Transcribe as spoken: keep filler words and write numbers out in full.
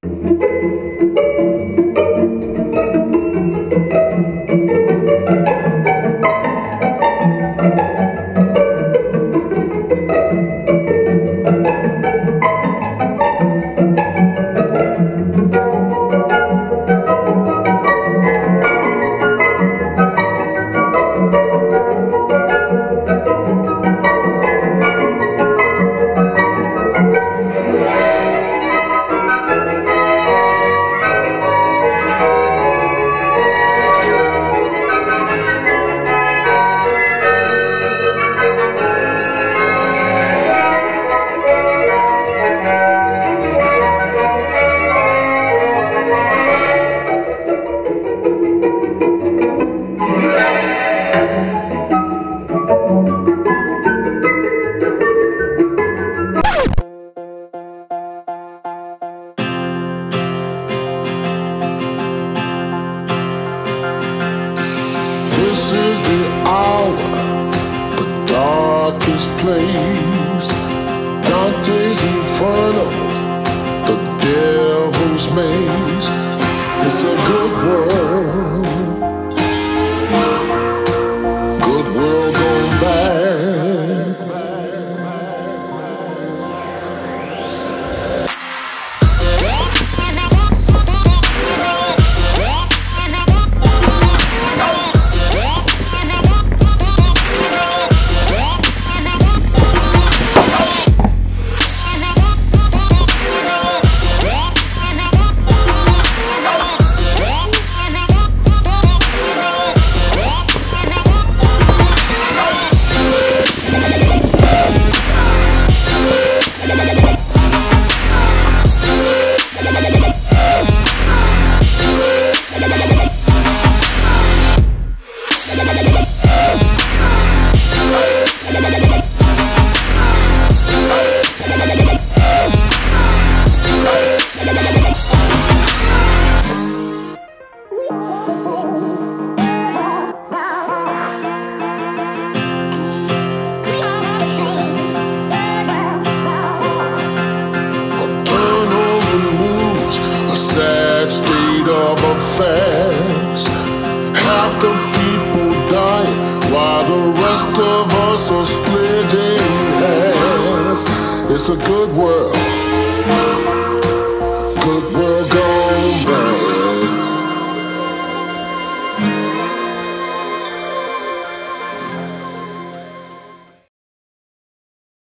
This is the hour, the darkest place. Dante's Inferno, the devil's maze. It's a good world, good world going bad. State of affairs. Half the people die while the rest of us are splitting hairs. It's a good world.